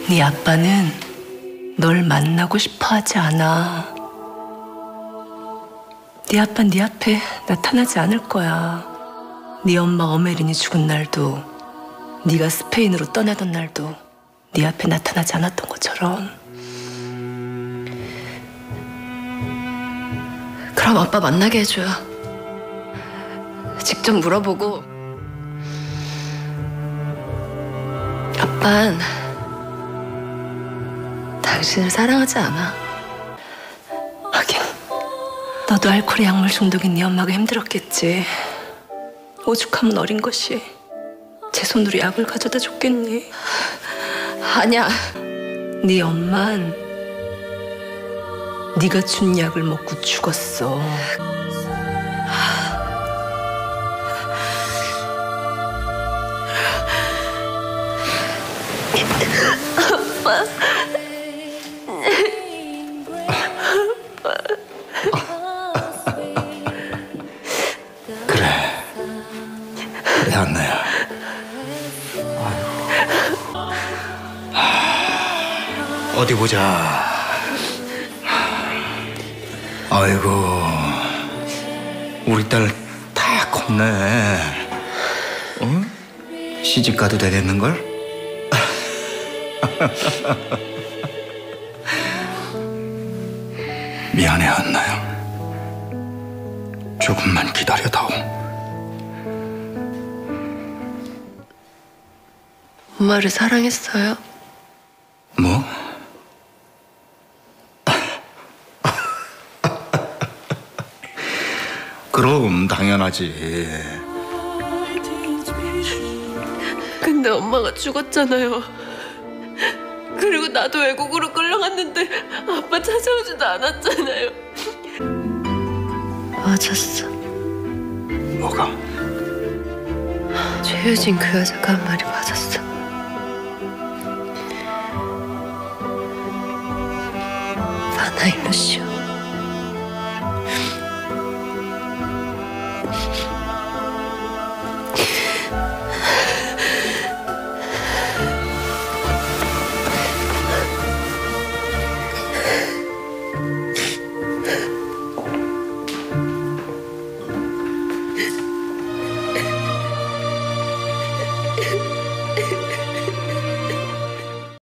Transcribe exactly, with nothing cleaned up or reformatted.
네 아빠는 널 만나고 싶어 하지 않아. 네 아빠는 네 앞에 나타나지 않을 거야. 네 엄마 어메린이 죽은 날도, 네가 스페인으로 떠나던 날도 네 앞에 나타나지 않았던 것처럼. 그럼 아빠 만나게 해줘요. 직접 물어보고. 아빤 당신을 사랑하지 않아. 하긴 너도 알코올에 약물 중독인 네 엄마가 힘들었겠지. 오죽하면 어린 것이 제 손으로 약을 가져다 줬겠니? 아니야. 네 엄만 네가 준 약을 먹고 죽었어. 아빠. 그래. 그래, 안나야. 아이고. 어디 보자. 아이고, 우리 딸 다 컸네. 어? 시집 가도 되겠는걸? 미안해, 안나야. 조금만 기다려다오. 엄마를 사랑했어요? 뭐? 그럼 당연하지. 근데 엄마가 죽었잖아요. 그리고 나도 외국으로 끌려갔는데 아빠 찾아오지도 않았잖아요. 맞았어. 뭐가? 최유진 그 여자가 한 말이 맞았어. 바나 일루시오.